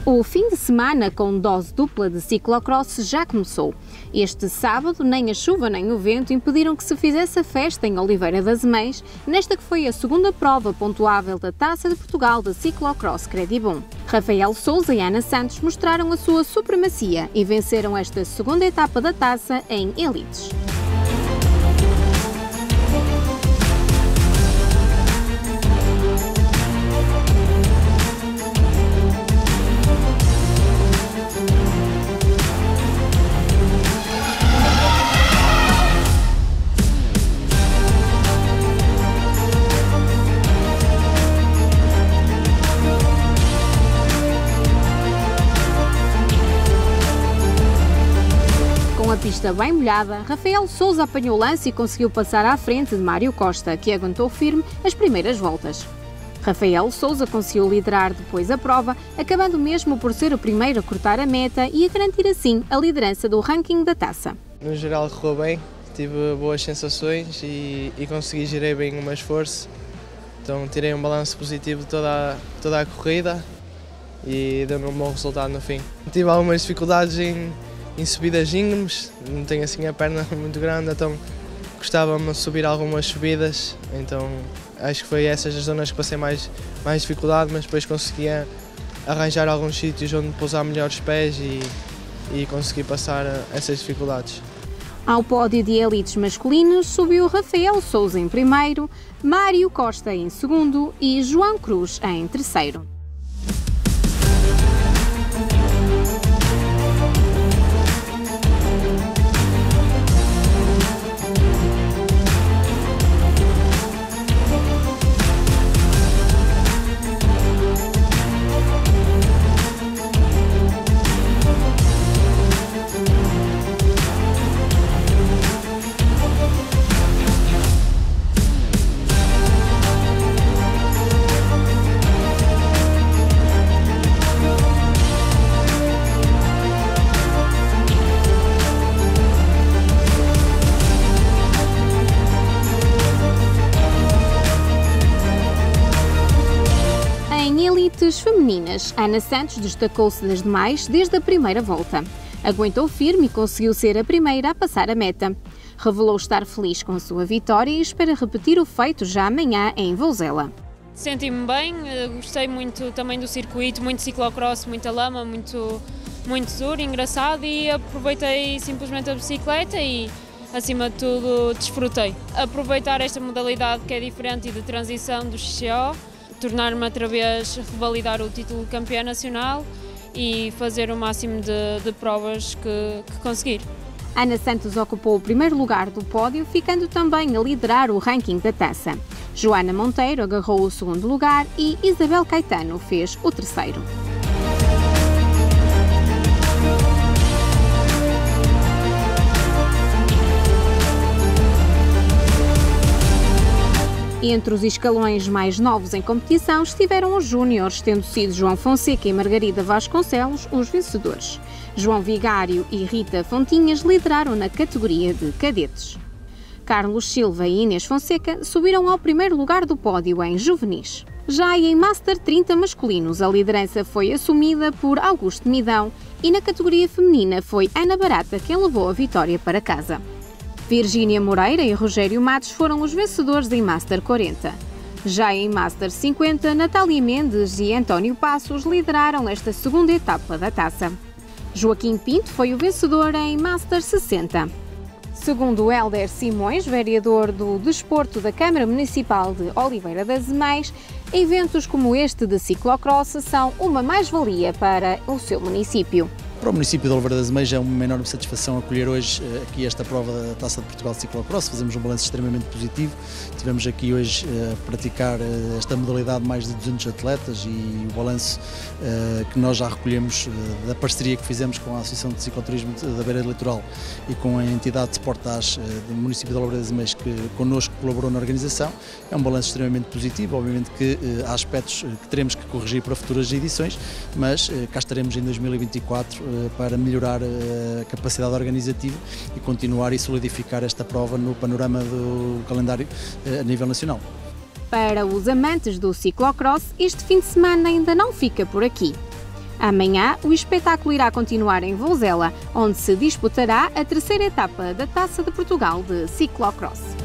O fim de semana com dose dupla de ciclocross já começou. Este sábado, nem a chuva nem o vento impediram que se fizesse a festa em Oliveira das Meias, nesta que foi a segunda prova pontuável da Taça de Portugal de ciclocross Credibom. Rafael Sousa e Ana Santos mostraram a sua supremacia e venceram esta segunda etapa da taça em elites. Com a pista bem molhada, Rafael Sousa apanhou o lance e conseguiu passar à frente de Mário Costa, que aguentou firme as primeiras voltas. Rafael Sousa conseguiu liderar depois a prova, acabando mesmo por ser o primeiro a cortar a meta e a garantir assim a liderança do ranking da taça. No geral correu bem, tive boas sensações e consegui gerir bem o meu esforço, então tirei um balanço positivo de toda a corrida e deu-me um bom resultado no fim. Tive algumas dificuldades em subidas íngremes, não tenho assim a perna muito grande, então gostava-me de subir algumas subidas, então acho que foi essas as zonas que passei mais dificuldade, mas depois conseguia arranjar alguns sítios onde pousar melhor os pés e consegui passar essas dificuldades. Ao pódio de elites masculinos subiu Rafael Sousa em primeiro, Mário Costa em segundo e João Cruz em terceiro. Em elites femininas, Ana Santos destacou-se das demais desde a primeira volta. Aguentou firme e conseguiu ser a primeira a passar a meta. Revelou estar feliz com a sua vitória e espera repetir o feito já amanhã em Vouzela. Senti-me bem, gostei muito também do circuito, muito ciclocross, muita lama, muito duro, engraçado, e aproveitei simplesmente a bicicleta e, acima de tudo, desfrutei. Aproveitar esta modalidade que é diferente e de transição do XCO, tornar-me outra vez revalidar o título de campeã nacional e fazer o máximo de provas que conseguir. Ana Santos ocupou o primeiro lugar do pódio, ficando também a liderar o ranking da taça. Joana Monteiro agarrou o segundo lugar e Isabel Caetano fez o terceiro. Entre os escalões mais novos em competição estiveram os júniores, tendo sido João Fonseca e Margarida Vasconcelos os vencedores. João Vigário e Rita Fontinhas lideraram na categoria de cadetes. Carlos Silva e Inês Fonseca subiram ao primeiro lugar do pódio em juvenis. Já em Master 30 masculinos, a liderança foi assumida por Augusto Midão e na categoria feminina foi Ana Barata quem levou a vitória para casa. Virgínia Moreira e Rogério Matos foram os vencedores em Master 40. Já em Master 50, Natália Mendes e António Passos lideraram nesta segunda etapa da taça. Joaquim Pinto foi o vencedor em Master 60. Segundo Hélder Simões, vereador do Desporto da Câmara Municipal de Oliveira das Meias, eventos como este de ciclocross são uma mais-valia para o seu município. Para o município de Oliveira das Meias é uma enorme satisfação acolher hoje aqui esta prova da Taça de Portugal de Ciclocross. Fazemos um balanço extremamente positivo. Tivemos aqui hoje a praticar esta modalidade mais de 200 atletas e o balanço que nós já recolhemos da parceria que fizemos com a Associação de Cicloturismo da Beira Litoral e com a entidade de Sportage do município de Oliveira das Meias que connosco colaborou na organização. É um balanço extremamente positivo. Obviamente que há aspectos que teremos que corrigir para futuras edições, mas cá estaremos em 2024 para melhorar a capacidade organizativa e continuar e solidificar esta prova no panorama do calendário a nível nacional. Para os amantes do ciclocross, este fim de semana ainda não fica por aqui. Amanhã, o espetáculo irá continuar em Vouzela, onde se disputará a terceira etapa da Taça de Portugal de ciclocross.